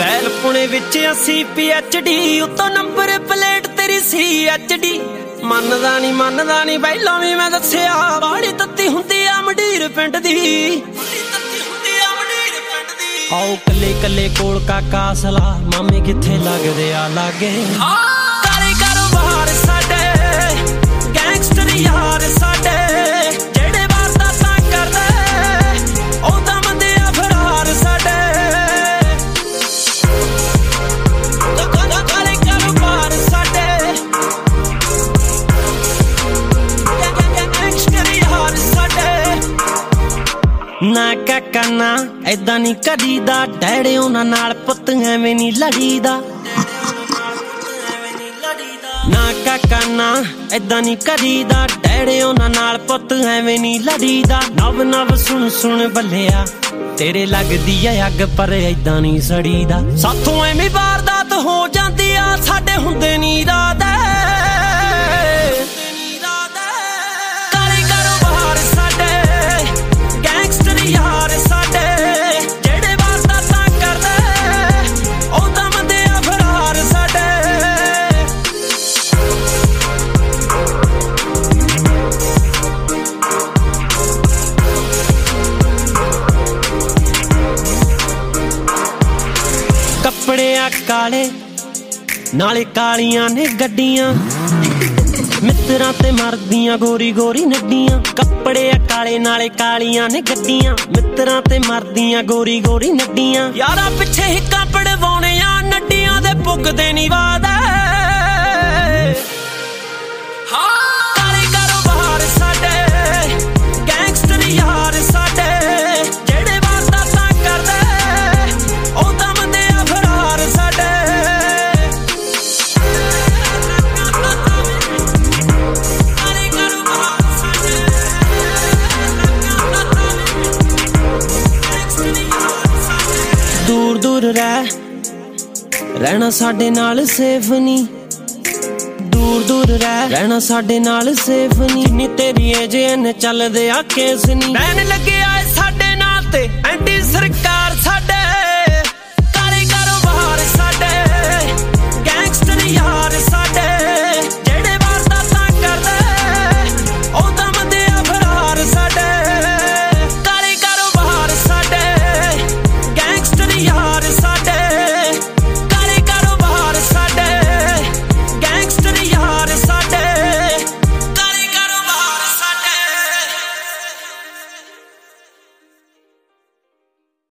well Pune ਵਿੱਚ ਅਸੀਂ PhD ਉਤੋਂ ਨੰਬਰ ਪਲੇਟ ਤੇਰੀ CHD ਮੰਨਦਾ ਨੀ ਪਹਿਲਾਂ ਵੀ ਮੈਂ ਦੱਸਿਆ ਬਾੜੀ ਤੱਤੀ ਹੁੰਦੀ ਆ ਮੰਡੀਰ ਪਿੰਡ ਦੀ ਆਓ ਕੱਲੇ ਕੱਲੇ ਕੋਲ ਕਾਕਾ ਸਲਾ ਮਾਮੇ ਕਿੱਥੇ ਲੱਗਦੇ ਆ ਲਾਗੇ ਕਾਲੇ ਕਾਰੋਬਾਰ ਸਾਡੇ ਗੈਂਗਸਟਰ ਯਾਰ ਸਾਡੇ ਜਿਹੜੇ ਵਾਰਦਾਤਾਂ ਕਰਦੇ ਉਹ ਤਾਂ ਬੰਦੇ ਆ ਫਰਾਰ ਸਾਡੇ ਕਾਲੇ ਕਾਰੋਬਾਰ ਸਾਡੇ ਗੈਂਗਸਟਰ ਯਾਰ ਸਾਡੇ ਨਾ ਕਾਕਾ ਨਾ ਏਦਾਂ ਨੀ ਕਰੀਦਾ ਡੈਡੇ ਉਹਨਾਂ ਨਾਲ ਪੁੱਤ ਐਵੇਂ ਨੀ ਲੜੀਦਾ ਨਾ ਕਾਕਾ ਨਾ ਏਦਾਂ ਨੀ ਕਰੀਦਾ ਡੈਡੇ ਉਹਨਾਂ ਨਾਲ ਪੁੱਤ ਐਵੇਂ ਨੀ ਲੜੀਦਾ ਨਵ ਨਵ ਸੁਣ ਬੱਲਿਆ ਤੇਰੇ ਲੱਗਦੀ ਐ ਅੱਗ ਪਰ ਏਦਾਂ ਨੀ ਸੜੀਦਾ ਸਾਥੋਂ ਐਵੇਂ ਵਾਰਦਾਤ ਹੋ ਜਾਂਦੀ ਆ ਸਾਡੇ ਹੁੰਦੇ ਨੀ ਇਰਾਦੇ ਕਾਲੇ ਕਾਰੋਬਾਰ ਸਾਡੇ ਗੈਂਗਸਟਰ ਯਾਰ ਸਾਡੇ ਜਿਹੜੇ ਵਾਰਦਾਤਾਂ ਕਰਦੇ ਉਹ ਤਾਂ ਬੰਦੇ ਆ ਫਰਾਰ ਸਾਡੇ ਕੱਪੜੇ ਆ ਕਾਲੇ ਨਾਲੇ ਕਾਲੀਆਂ ਨੇ ਗੱਡੀਆਂ ਮਿੱਤਰਾਂ ਤੇ ਮਰਦੀਆਂ ਗੋਰੀ ਗੋਰੀ ਨੱਡੀਆਂ ਕੱਪੜੇ ਆ ਕਾਲੇ ਨਾਲੇ ਕਾਲੀਆਂ ਨੇ ਗੱਡੀਆਂ ਮਿੱਤਰਾਂ ਤੇ ਮਰਦੀਆਂ ਗੋਰੀ ਗੋਰੀ ਨੱਡੀਆਂ ਯਾਰਾਂ ਪਿੱਛੇ ਹਿੱਕਾਂ ਪੜਵਾਉਣੇ ਆ ਨੱਡੀਆਂ ਦੇ ਪੁੱਗਦੇ ਨੀ ਵਾਦੇ ਕਾਲੇ ਕਾਰੋਬਾਰ ਸਾਡੇ ਗੈਂਗਸਟਰ ਯਾਰ ਸਾਡੇ ਜਿਹੜੇ ਵਾਰਦਾਤਾਂ ਕਰਦੇ ਉਹ ਤਾਂ ਬੰਦੇ ਆ ਫਰਾਰ ਸਾਡੇ ਦੂਰ ਦੂਰ ਰਹਿਣਾ ਸਾਡੇ ਨਾਲ ਸੇਫ ਨੀ ਦੂਰ ਦੂਰ ਰਹਿਣਾ ਸਾਡੇ ਨਾਲ ਸੇਫ ਨੀ ਜਿੰਨੀ ਤੇਰੀ ਏਜ ਐਨ ਚੱਲਦੇ ਆ ਕੇਸ ਨੀ ਰਹਿਣ ਲੱਗਿਆ ਸਾਡੇ ਨਾਲ ਤੇ ਐਂਟੀ ਸਰਕਾਰ